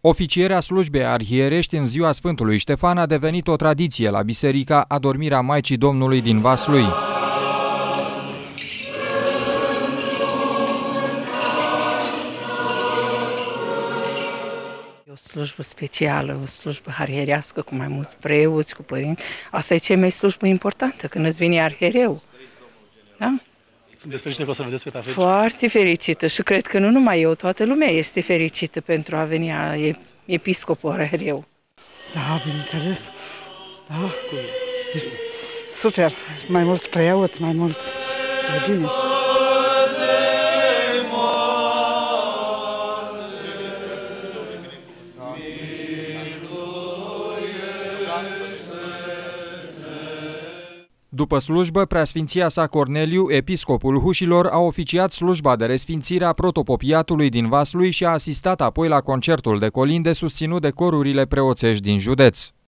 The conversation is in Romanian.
Oficierea slujbei arhierești în ziua Sfântului Ștefan a devenit o tradiție la biserica Adormirea Maicii Domnului din Vaslui. O slujbă specială, o slujbă arhierească cu mai mulți preoți, cu părinți. Asta e cea mai slujbă importantă, când îți vine arhiereu. Da? Sunteți fericită că o să vedeți pe tafel? Foarte fericită și cred că nu numai eu, toată lumea este fericită pentru a veni episcopul arhiereu. Da, bineînțeles. Da. Cum e? Super. Mai mulți preoți, mai mulți. E bine. După slujbă, Preasfinția sa Corneliu, episcopul Hușilor, a oficiat slujba de resfințire a protopopiatului din Vaslui și a asistat apoi la concertul de colinde susținut de corurile preoțești din județ.